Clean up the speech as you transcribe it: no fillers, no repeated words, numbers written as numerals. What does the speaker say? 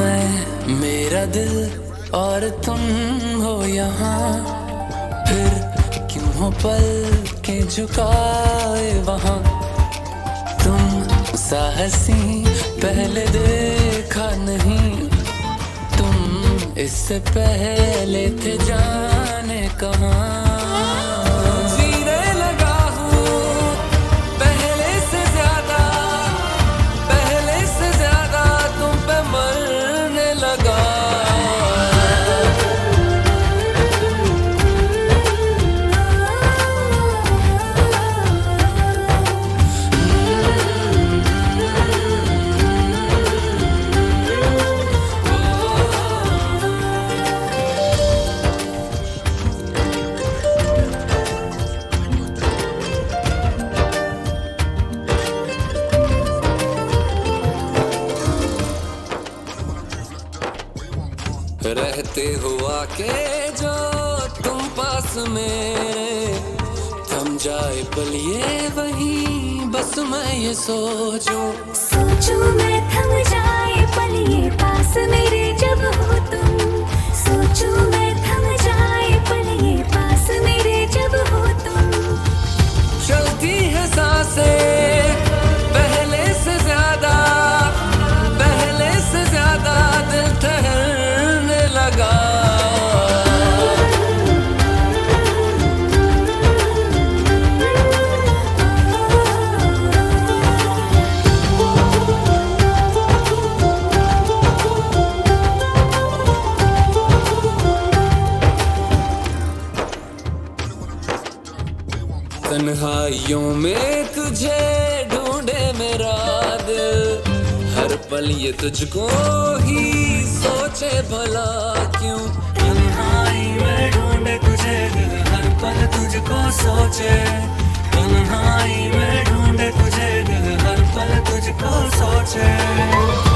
मैं मेरा दिल और तुम हो यहाँ, फिर क्यों हो पल के झुकाए वहाँ। तुम साहसी पहले देखा नहीं, तुम इससे पहले थे जाने कहाँ। रहते हुआ के जो तुम पास में, थम जाए पल ये वही बस मैं ये सोचूं मैं थम जाए पल ये पास मेरे जब हो तुम। सोचूं मैं थम जाए पल ये पास मेरे जब हो तुम। चलती है सांसें पहले से ज्यादा दिल ठहरने लगा। तन्हाइयों में तुझे ढूंढे मेरा दिल, हर पल ये तुझको ही सोचे भला क्यों। तन्हाई में ढूंढे तुझे दिल, हर पल तुझको सोचे। तन्हाई में ढूंढे तुझे दिल, हर पल तुझको सोचे।